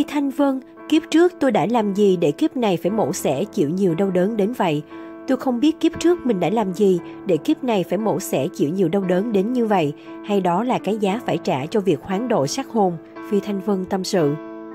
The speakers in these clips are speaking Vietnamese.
Thanh Vân, kiếp trước tôi đã làm gì để kiếp này phải mổ xẻ chịu nhiều đau đớn đến vậy? Tôi không biết kiếp trước mình đã làm gì để kiếp này phải mổ xẻ chịu nhiều đau đớn đến như vậy, hay đó là cái giá phải trả cho việc hoán độ xác hồn, Phi Thanh Vân tâm sự.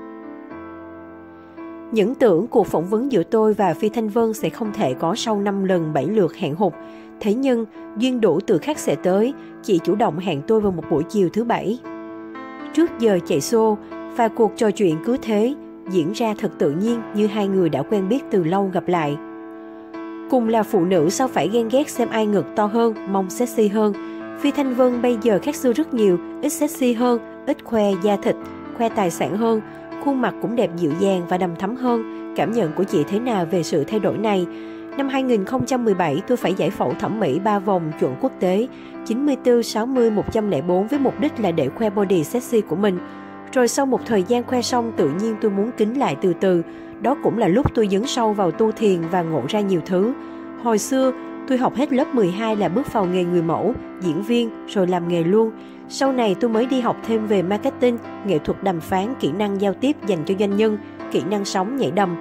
Những tưởng cuộc phỏng vấn giữa tôi và Phi Thanh Vân sẽ không thể có sau 5 lần 7 lượt hẹn hò. Thế nhưng, duyên đủ từ khắc sẽ tới, chị chủ động hẹn tôi vào một buổi chiều thứ Bảy. Trước giờ chạy xô, và cuộc trò chuyện cứ thế, diễn ra thật tự nhiên như hai người đã quen biết từ lâu gặp lại. Cùng là phụ nữ sao phải ghen ghét xem ai ngực to hơn, mông sexy hơn. Phi Thanh Vân bây giờ khác xưa rất nhiều, ít sexy hơn, ít khoe da thịt, khoe tài sản hơn. Khuôn mặt cũng đẹp dịu dàng và đằm thắm hơn. Cảm nhận của chị thế nào về sự thay đổi này? Năm 2017, tôi phải giải phẫu thẩm mỹ 3 vòng chuẩn quốc tế, 94, 60, 104 với mục đích là để khoe body sexy của mình. Rồi sau một thời gian khoe xong, tự nhiên tôi muốn kín lại từ từ. Đó cũng là lúc tôi dấn sâu vào tu thiền và ngộ ra nhiều thứ. Hồi xưa, tôi học hết lớp 12 là bước vào nghề người mẫu, diễn viên, rồi làm nghề luôn. Sau này tôi mới đi học thêm về marketing, nghệ thuật đàm phán, kỹ năng giao tiếp dành cho doanh nhân, kỹ năng sống nhảy đầm.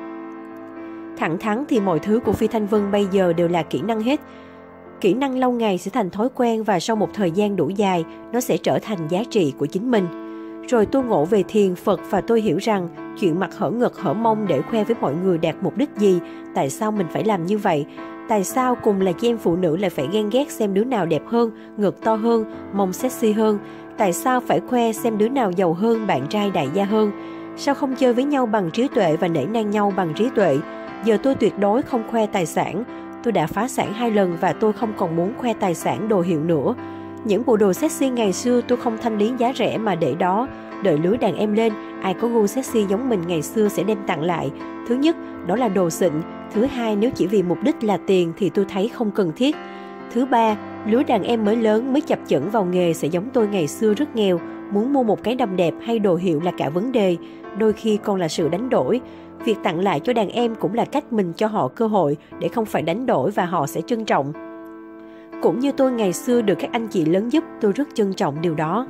Thẳng thắn thì mọi thứ của Phi Thanh Vân bây giờ đều là kỹ năng hết. Kỹ năng lâu ngày sẽ thành thói quen và sau một thời gian đủ dài, nó sẽ trở thành giá trị của chính mình. Rồi tôi ngộ về thiền Phật và tôi hiểu rằng chuyện mặt hở ngực hở mông để khoe với mọi người đạt mục đích gì, tại sao mình phải làm như vậy, tại sao cùng là chị em phụ nữ lại phải ghen ghét xem đứa nào đẹp hơn, ngực to hơn, mông sexy hơn, tại sao phải khoe xem đứa nào giàu hơn, bạn trai đại gia hơn, sao không chơi với nhau bằng trí tuệ và nể nang nhau bằng trí tuệ. Giờ tôi tuyệt đối không khoe tài sản, tôi đã phá sản 2 lần và tôi không còn muốn khoe tài sản đồ hiệu nữa. Những bộ đồ sexy ngày xưa tôi không thanh lý giá rẻ mà để đó, đợi lứa đàn em lên, ai có gu sexy giống mình ngày xưa sẽ đem tặng lại. Thứ nhất, đó là đồ xịn. Thứ hai, nếu chỉ vì mục đích là tiền thì tôi thấy không cần thiết. Thứ ba, lứa đàn em mới lớn mới chập chững vào nghề sẽ giống tôi ngày xưa rất nghèo, muốn mua một cái đầm đẹp hay đồ hiệu là cả vấn đề, đôi khi còn là sự đánh đổi. Việc tặng lại cho đàn em cũng là cách mình cho họ cơ hội để không phải đánh đổi và họ sẽ trân trọng. Cũng như tôi ngày xưa được các anh chị lớn giúp, tôi rất trân trọng điều đó.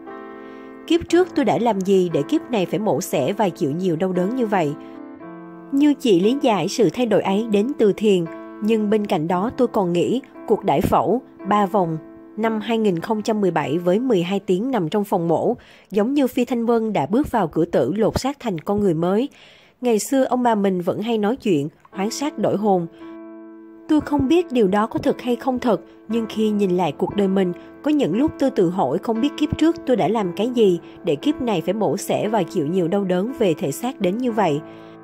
Kiếp trước tôi đã làm gì để kiếp này phải mổ xẻ và chịu nhiều đau đớn như vậy? Như chị lý giải sự thay đổi ấy đến từ thiền, nhưng bên cạnh đó tôi còn nghĩ cuộc đại phẫu 3 vòng năm 2017 với 12 tiếng nằm trong phòng mổ, giống như Phi Thanh Vân đã bước vào cửa tử lột xác thành con người mới. Ngày xưa ông bà mình vẫn hay nói chuyện hoán xác đổi hồn. Tôi không biết điều đó có thật hay không thật, nhưng khi nhìn lại cuộc đời mình, có những lúc tôi tự hỏi không biết kiếp trước tôi đã làm cái gì để kiếp này phải mổ xẻ và chịu nhiều đau đớn về thể xác đến như vậy.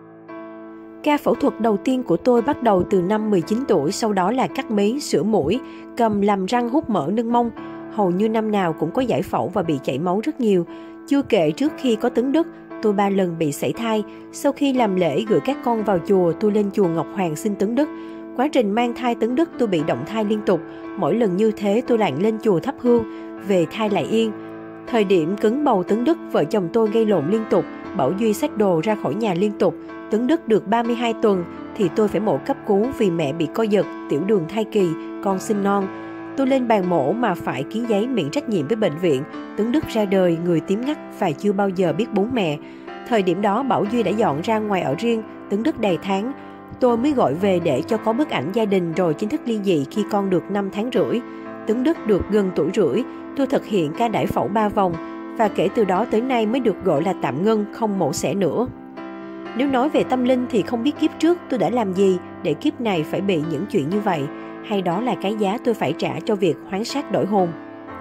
Ca phẫu thuật đầu tiên của tôi bắt đầu từ năm 19 tuổi, sau đó là cắt mí, sửa mũi, cầm làm răng hút mỡ nâng mông. Hầu như năm nào cũng có giải phẫu và bị chảy máu rất nhiều. Chưa kể trước khi có Tấn Đức, tôi 3 lần bị sảy thai. Sau khi làm lễ gửi các con vào chùa, tôi lên chùa Ngọc Hoàng xin Tấn Đức. Quá trình mang thai Tấn Đức tôi bị động thai liên tục. Mỗi lần như thế tôi lại lên chùa thắp hương, về thai lại yên. Thời điểm cứng bầu Tấn Đức, vợ chồng tôi gây lộn liên tục, Bảo Duy xách đồ ra khỏi nhà liên tục. Tấn Đức được 32 tuần thì tôi phải mổ cấp cứu vì mẹ bị co giật, tiểu đường thai kỳ, con sinh non. Tôi lên bàn mổ mà phải ký giấy miễn trách nhiệm với bệnh viện. Tấn Đức ra đời, người tím ngắt và chưa bao giờ biết bố mẹ. Thời điểm đó Bảo Duy đã dọn ra ngoài ở riêng, Tấn Đức đầy tháng. Tôi mới gọi về để cho có bức ảnh gia đình rồi chính thức ly dị khi con được 5 tháng rưỡi. Tấn Đức được gần tuổi rưỡi, tôi thực hiện ca đại phẫu 3 vòng và kể từ đó tới nay mới được gọi là tạm ngưng, không mổ xẻ nữa. Nếu nói về tâm linh thì không biết kiếp trước tôi đã làm gì để kiếp này phải bị những chuyện như vậy, hay đó là cái giá tôi phải trả cho việc hoán xác đổi hồn.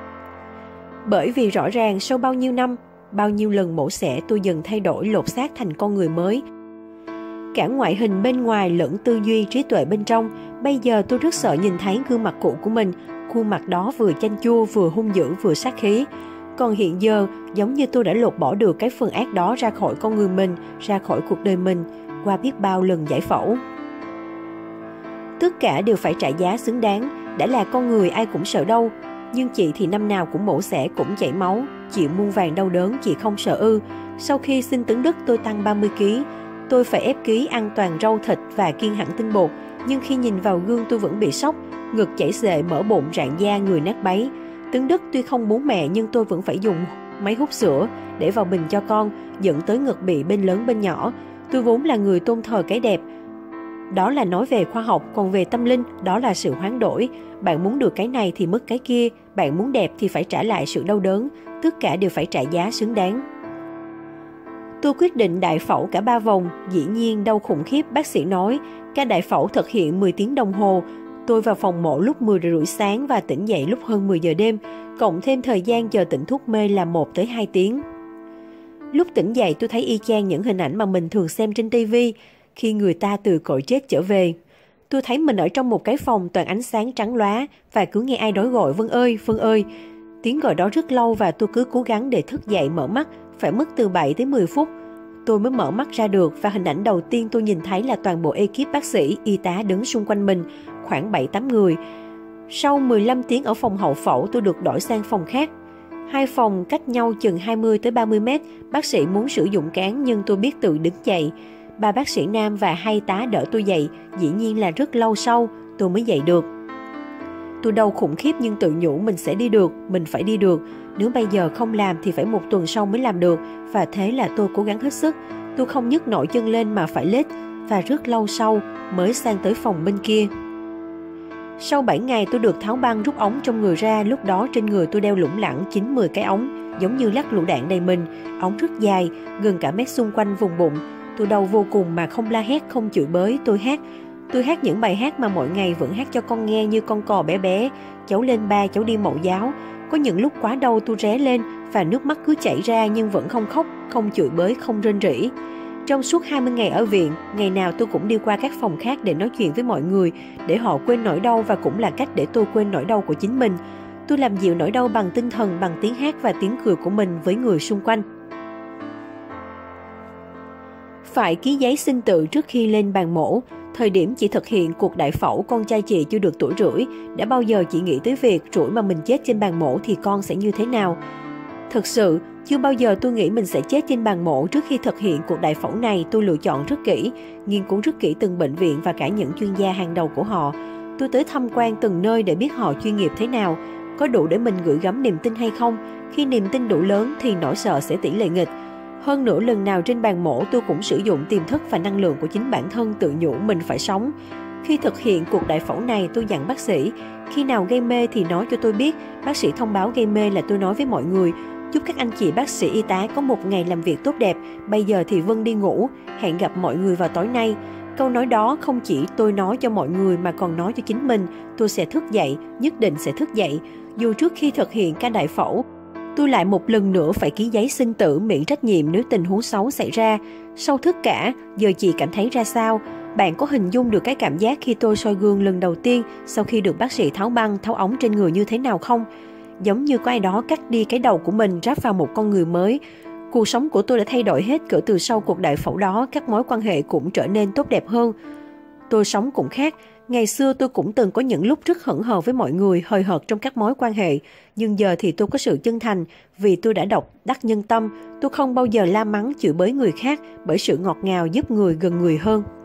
Bởi vì rõ ràng sau bao nhiêu năm, bao nhiêu lần mổ xẻ tôi dần thay đổi lột xác thành con người mới. Cả ngoại hình bên ngoài lẫn tư duy trí tuệ bên trong, bây giờ tôi rất sợ nhìn thấy gương mặt cũ của mình, khuôn mặt đó vừa chanh chua, vừa hung dữ, vừa sát khí. Còn hiện giờ, giống như tôi đã lột bỏ được cái phần ác đó ra khỏi con người mình, ra khỏi cuộc đời mình, qua biết bao lần giải phẫu. Tất cả đều phải trả giá xứng đáng, đã là con người ai cũng sợ đau. Nhưng chị thì năm nào cũng mổ xẻ, cũng chảy máu, chịu muôn vàn đau đớn, chị không sợ ư. Sau khi sinh Tấn Đức tôi tăng 30 kg. Tôi phải ép ký ăn toàn rau thịt và kiêng hẳn tinh bột, nhưng khi nhìn vào gương tôi vẫn bị sốc, ngực chảy xệ, mỡ bụng rạn da, người nát bấy. Tấn Đức tuy không bú mẹ nhưng tôi vẫn phải dùng máy hút sữa, để vào bình cho con, dẫn tới ngực bị bên lớn bên nhỏ. Tôi vốn là người tôn thờ cái đẹp. Đó là nói về khoa học, còn về tâm linh, đó là sự hoán đổi. Bạn muốn được cái này thì mất cái kia, bạn muốn đẹp thì phải trả lại sự đau đớn, tất cả đều phải trả giá xứng đáng. Tôi quyết định đại phẫu cả 3 vòng, dĩ nhiên đau khủng khiếp, bác sĩ nói. Ca đại phẫu thực hiện 10 tiếng đồng hồ. Tôi vào phòng mổ lúc 10 rưỡi sáng và tỉnh dậy lúc hơn 10 giờ đêm, cộng thêm thời gian chờ tỉnh thuốc mê là 1 tới 2 tiếng. Lúc tỉnh dậy tôi thấy y chang những hình ảnh mà mình thường xem trên TV, khi người ta từ cõi chết trở về. Tôi thấy mình ở trong một cái phòng toàn ánh sáng trắng lóa và cứ nghe ai đó gọi Vân ơi, Vân ơi. Tiếng gọi đó rất lâu và tôi cứ cố gắng để thức dậy mở mắt, phải mất từ 7 tới 10 phút. Tôi mới mở mắt ra được và hình ảnh đầu tiên tôi nhìn thấy là toàn bộ ekip bác sĩ, y tá đứng xung quanh mình, khoảng 7-8 người. Sau 15 tiếng ở phòng hậu phẫu, tôi được đổi sang phòng khác. 2 phòng cách nhau chừng 20 tới 30 mét, bác sĩ muốn sử dụng cán nhưng tôi biết tự đứng dậy. 3 bác sĩ nam và 2 tá đỡ tôi dậy, dĩ nhiên là rất lâu sau tôi mới dậy được. Tôi đau khủng khiếp nhưng tự nhủ mình sẽ đi được, mình phải đi được. Nếu bây giờ không làm thì phải 1 tuần sau mới làm được, và thế là tôi cố gắng hết sức. Tôi không nhấc nổi chân lên mà phải lết, và rất lâu sau mới sang tới phòng bên kia. Sau 7 ngày tôi được tháo băng rút ống trong người ra, lúc đó trên người tôi đeo lủng lẳng 9-10 cái ống, giống như lắc lựu đạn đầy mình, ống rất dài, gần cả mét xung quanh vùng bụng. Tôi đau vô cùng mà không la hét, không chửi bới, tôi hát những bài hát mà mỗi ngày vẫn hát cho con nghe như con cò bé bé, cháu lên ba, cháu đi mẫu giáo. Có những lúc quá đau tôi ré lên và nước mắt cứ chảy ra nhưng vẫn không khóc, không chửi bới, không rên rỉ. Trong suốt 20 ngày ở viện, ngày nào tôi cũng đi qua các phòng khác để nói chuyện với mọi người, để họ quên nỗi đau và cũng là cách để tôi quên nỗi đau của chính mình. Tôi làm dịu nỗi đau bằng tinh thần, bằng tiếng hát và tiếng cười của mình với người xung quanh. Phải ký giấy sinh tử trước khi lên bàn mổ. Thời điểm chị thực hiện cuộc đại phẫu, con trai chị chưa được tuổi rưỡi. Đã bao giờ chị nghĩ tới việc rủi mà mình chết trên bàn mổ thì con sẽ như thế nào? Thực sự, chưa bao giờ tôi nghĩ mình sẽ chết trên bàn mổ. Trước khi thực hiện cuộc đại phẫu này, tôi lựa chọn rất kỹ, nghiên cứu rất kỹ từng bệnh viện và cả những chuyên gia hàng đầu của họ. Tôi tới tham quan từng nơi để biết họ chuyên nghiệp thế nào, có đủ để mình gửi gắm niềm tin hay không. Khi niềm tin đủ lớn thì nỗi sợ sẽ tỷ lệ nghịch. Hơn nữa, lần nào trên bàn mổ tôi cũng sử dụng tiềm thức và năng lượng của chính bản thân, tự nhủ mình phải sống. Khi thực hiện cuộc đại phẫu này, tôi dặn bác sĩ, khi nào gây mê thì nói cho tôi biết. Bác sĩ thông báo gây mê là tôi nói với mọi người, chúc các anh chị bác sĩ y tá có một ngày làm việc tốt đẹp, bây giờ thì Vân đi ngủ, hẹn gặp mọi người vào tối nay. Câu nói đó không chỉ tôi nói cho mọi người mà còn nói cho chính mình, tôi sẽ thức dậy, nhất định sẽ thức dậy. Dù trước khi thực hiện ca đại phẫu, tôi lại một lần nữa phải ký giấy sinh tử miễn trách nhiệm nếu tình huống xấu xảy ra. Sau tất cả, giờ chị cảm thấy ra sao? Bạn có hình dung được cái cảm giác khi tôi soi gương lần đầu tiên sau khi được bác sĩ tháo băng, tháo ống trên người như thế nào không? Giống như có ai đó cắt đi cái đầu của mình, ráp vào một con người mới. Cuộc sống của tôi đã thay đổi hết kể từ sau cuộc đại phẫu đó, các mối quan hệ cũng trở nên tốt đẹp hơn. Tôi sống cũng khác. Ngày xưa tôi cũng từng có những lúc rất hững hờ với mọi người, hời hợt trong các mối quan hệ. Nhưng giờ thì tôi có sự chân thành, vì tôi đã đọc Đắc Nhân Tâm. Tôi không bao giờ la mắng, chửi bới người khác, bởi sự ngọt ngào giúp người gần người hơn.